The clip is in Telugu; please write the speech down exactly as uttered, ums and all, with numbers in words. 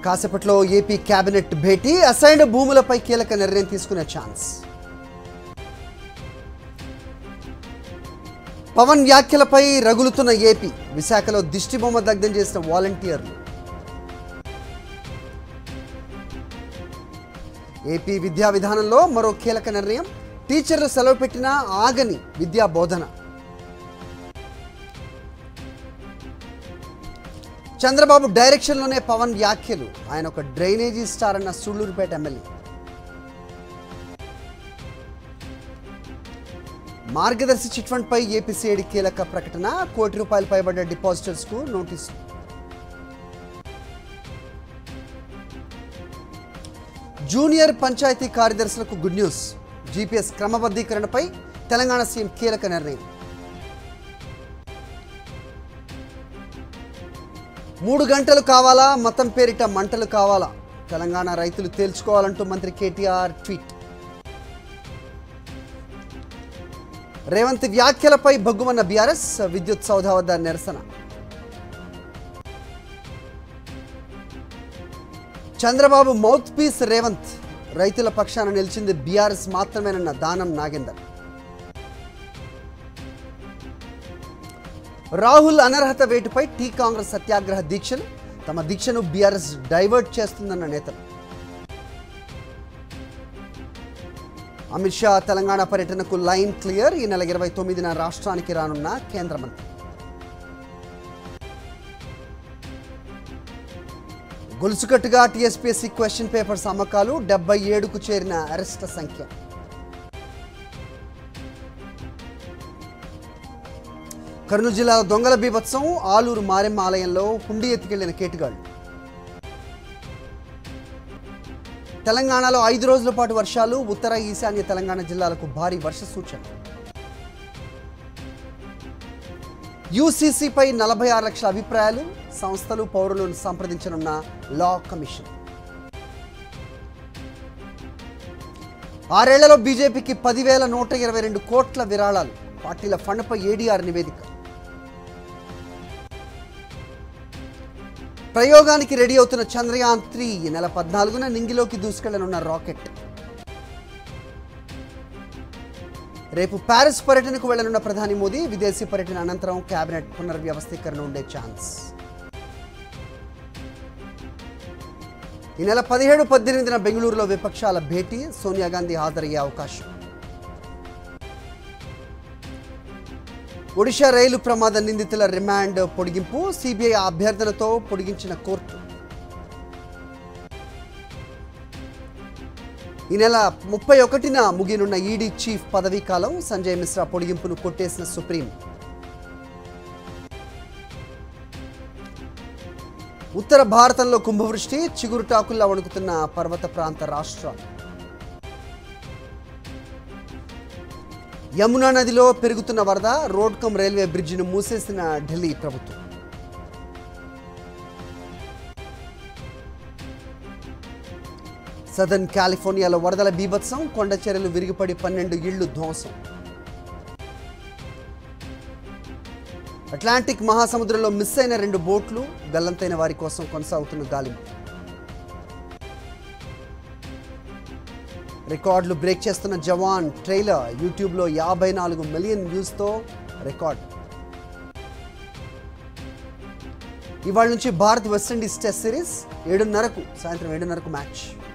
కాసేపట్లో ఏపీ కేబినెట్ భేటీ, అసైన్డ్ భూములపై కీలక నిర్ణయం తీసుకునే ఛాన్స్. పవన్ వ్యాఖ్యలపై రగులుతున్న ఏపీ, విశాఖలో దిష్టిబొమ్మ దగ్ధం చేసిన వాలంటీర్లు. ఏపీ విద్యా విధానంలో మరో కీలక నిర్ణయం, టీచర్లు సెలవు పెట్టినా ఆగని విద్యా బోధన. చంద్రబాబు డైరెక్షన్లోనే పవన్ వ్యాఖ్యలు, ఆయన ఒక డ్రైనేజీ స్టార్ అన్న Sullurpeta MLA. Margadarsi chit fund పై ఏపీసీఐడి కీలక ప్రకటన, కోటి రూపాయలు పైబడ్డ డిపాజిటర్స్ కు నోటీసు. జూనియర్ పంచాయతీ కార్యదర్శులకు గుడ్ న్యూస్, జీపీఎస్ క్రమబద్ధీకరణపై తెలంగాణ సీఎం కీలక నిర్ణయం. మూడు గంటలు కావాలా, మతం పేరిట మంటలు కావాలా, తెలంగాణ రైతులు తేల్చుకోవాలంటూ మంత్రి కేటీఆర్ ట్వీట్. రేవంత్ వ్యాఖ్యలపై భగ్గుమన్న బీఆర్ఎస్, విద్యుత్ సౌధ వద్ద నిరసన. చంద్రబాబు మౌత్ పీస్ రేవంత్, రైతుల పక్షాన నిలిచింది బీఆర్ఎస్ మాత్రమేనన్న దానం నాగేందర్. రాహుల్ అనర్హత వేటుపై టీ కాంగ్రెస్ సత్యాగ్రహ దీక్షలు, తమ దీక్షను బీఆర్ఎస్ డైవర్ట్ చేస్తుందన్న నేతలు. అమిత్ షా తెలంగాణ పర్యటనకు లైన్ క్లియర్, ఈ నెల ఇరవై తొమ్మిదిన రాష్ట్రానికి రానున్న కేంద్ర మంత్రి. గొలుసుకట్టుగా టీఎస్పీఎస్సీ క్వశ్చన్ పేపర్స్ అమ్మకాలు, డెబ్బై ఏడుకు చేరిన అరెస్ట్ల సంఖ్య. కర్నూలు జిల్లాలో దొంగల బీభత్సం, ఆలూరు మారెమ్మ ఆలయంలో హుండీ ఎత్తుకెళ్లిన కేటుగాళ్లు. తెలంగాణలో ఐదు రోజుల పాటు వర్షాలు, ఉత్తర ఈశాన్య తెలంగాణ జిల్లాలకు భారీ వర్ష సూచన. యూసీసీపై నలభై ఆరు లక్షల అభిప్రాయాలు, సంస్థలు పౌరులను సంప్రదించనున్న లా కమిషన్. ఆరేళ్లలో బీజేపీకి పదివేల నూట ఇరవై రెండు కోట్ల విరాళాలు, పార్టీల ఫండ్పై ఏడీఆర్ నివేదిక. ప్రయోగానికి రెడీ అవుతున్న చంద్రయాన్ త్రీ, ఈ నెల పద్నాలుగున నింగిలోకి దూసుకెళ్లనున్న రాకెట్. రేపు ప్యారిస్ పర్యటనకు వెళ్లనున్న ప్రధాని మోదీ, విదేశీ పర్యటన అనంతరం కేబినెట్ పునర్వ్యవస్థీకరణ ఉండే ఛాన్స్. ఈ నెల పదిహేడు పద్దెనిమిదిన బెంగళూరులో విపక్షాల భేటీ, సోనియా గాంధీ హాజరయ్యే అవకాశం. ఒడిషా రైలు ప్రమాద నిందితుల రిమాండ్ పొడిగింపు, సిబిఐ అభ్యర్థనతో పొడిగించిన కోర్టు. ఈ నెల ముప్పై ఒకటిన ముగినున్న ఈడీ చీఫ్ పదవీ కాలం, సంజయ్ మిశ్రా పొడిగింపును కొట్టేసిన సుప్రీం. ఉత్తర భారతంలో కుంభవృష్టి, చిగురుటాకుల్లా వణుకుతున్న పర్వత ప్రాంత రాష్ట్రాలు. యమునా నదిలో పెరుగుతున్న వరద, రోడ్కమ్ రైల్వే బ్రిడ్జిను మూసేసిన ఢిల్లీ ప్రభుత్వం. సదర్న్ కాలిఫోర్నియాలో వరదల బీభత్సం, కొండ చర్యలు విరిగిపడి పన్నెండు ఇళ్లు ధ్వంసం. అట్లాంటిక్ మహాసముద్రంలో మిస్ అయిన రెండు బోట్లు, గల్లంతైన వారి కోసం కొనసాగుతున్న గాలింపు. రికార్డులు బ్రేక్ చేస్తున్న జవాన్ ట్రైలర్, యూట్యూబ్లో యాభై నాలుగు మిలియన్ వ్యూస్తో రికార్డ్. ఇవాళ నుంచి భారత్ వెస్టిండీస్ టెస్ట్ సిరీస్, ఏడున్నరకు సాయంత్రం ఏడున్నరకు మ్యాచ్.